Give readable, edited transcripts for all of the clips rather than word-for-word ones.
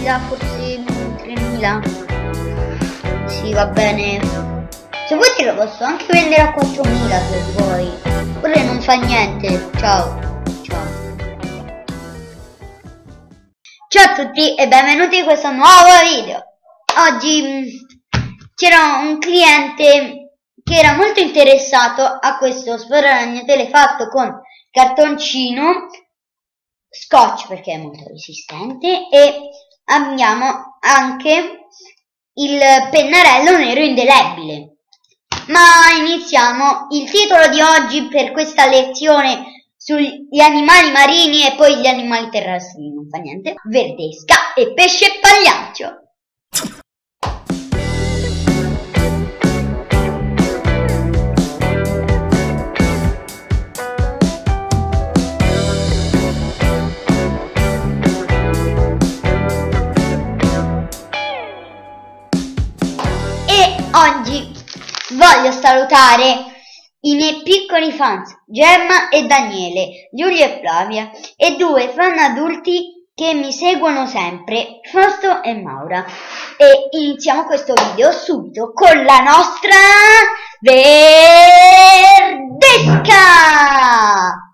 dà forse 3000. Sì, va bene. Se vuoi te lo posso anche vendere a 4000 se vuoi. Oppure non fa niente. Ciao. Ciao a tutti e benvenuti in questo nuovo video. Oggi c'era un cliente che era molto interessato a questo sforagnatele fatto con cartoncino, scotch perché è molto resistente, e abbiamo anche il pennarello nero indelebile. Ma iniziamo. Il titolo di oggi per questa lezione sugli animali marini e poi gli animali terrestri, non fa niente, verdesca e pesce pagliaccio. E oggi voglio salutare i miei piccoli fans, Gemma e Daniele, Giulia e Flavia, e due fan adulti che mi seguono sempre, Fausto e Maura. E iniziamo questo video subito con la nostra verdesca!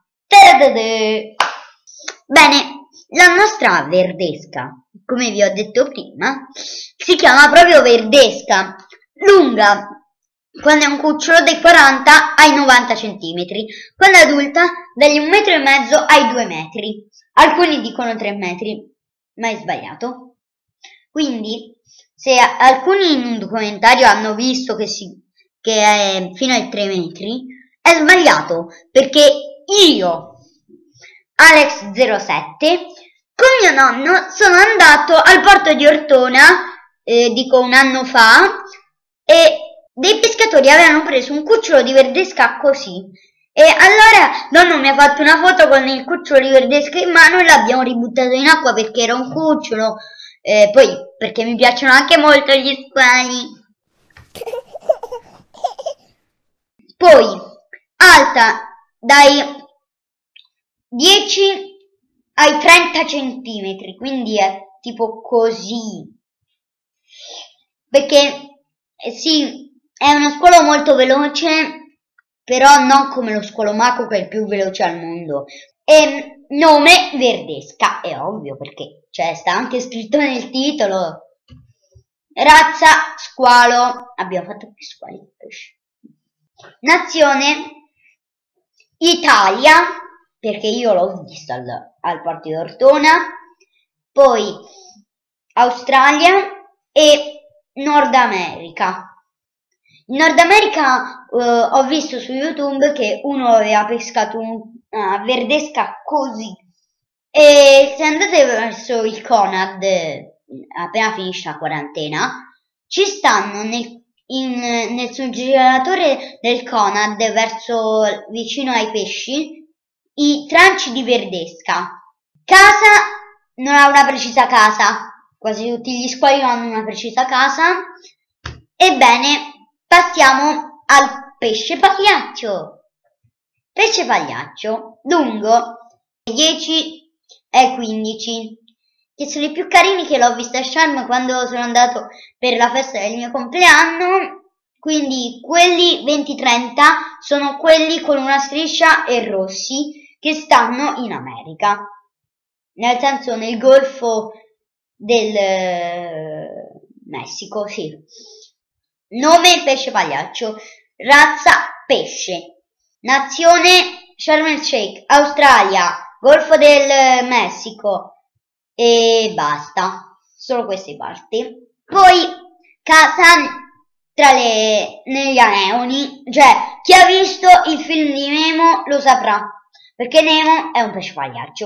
Bene, la nostra verdesca, come vi ho detto prima, si chiama proprio verdesca, lunga quando è un cucciolo dai 40 ai 90 cm, quando è adulta dagli 1,5 m ai 2 metri. Alcuni dicono 3 metri, ma è sbagliato. Quindi, se alcuni in un documentario hanno visto che è fino ai 3 metri, è sbagliato, perché io, Alex07, con mio nonno sono andato al porto di Ortona, dico un anno fa, e dei pescatori avevano preso un cucciolo di verdesca così, e allora nonno mi ha fatto una foto con il cucciolo di verdesca in mano e l'abbiamo ributtato in acqua perché era un cucciolo, poi perché mi piacciono anche molto gli squali. Poi alta dai 10 ai 30 cm, quindi è tipo così, perché sì, è uno squalo molto veloce, però non come lo squalo Mako che è il più veloce al mondo. E nome verdesca, è ovvio perché sta anche scritto nel titolo. Razza squalo, abbiamo fatto più squali che pesci. Nazione Italia, perché io l'ho vista al porto di Ortona. Poi Australia e Nord America. In Nord America ho visto su YouTube che uno aveva pescato una verdesca così, e se andate verso il Conad appena finisce la quarantena, ci stanno nel surgelatore del Conad vicino ai pesci i tranci di verdesca. Casa non ha una precisa casa, quasi tutti gli squali non hanno una precisa casa. Ebbene, passiamo al pesce pagliaccio. Pesce pagliaccio lungo 10 e 15, che sono i più carini, che l'ho vista a Sharm quando sono andato per la festa del mio compleanno. Quindi quelli 20-30 sono quelli con una striscia e rossi che stanno in America, nel senso nel Golfo del Messico, sì. Nome pesce pagliaccio, razza pesce, nazione Sharm el Sheikh, Australia, Golfo del Messico e basta, solo queste parti. Poi casa negli aneoni, cioè chi ha visto il film di Nemo lo saprà, perché Nemo è un pesce pagliaccio.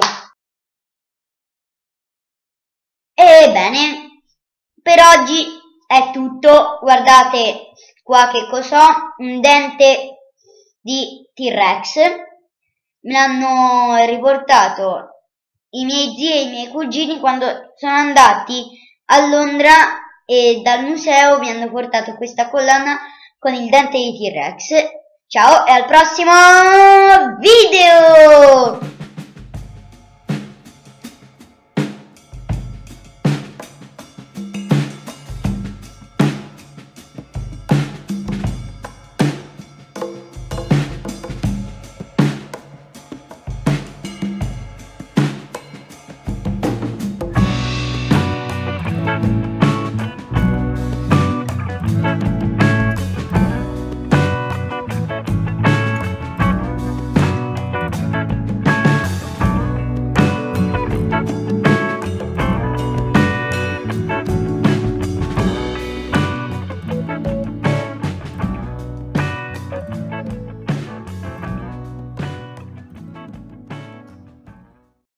Ebbene, per oggi è tutto. Guardate qua che cos'ho, un dente di T-Rex, me l'hanno riportato i miei zii e i miei cugini quando sono andati a Londra, e dal museo mi hanno portato questa collana con il dente di T-Rex. Ciao e al prossimo video!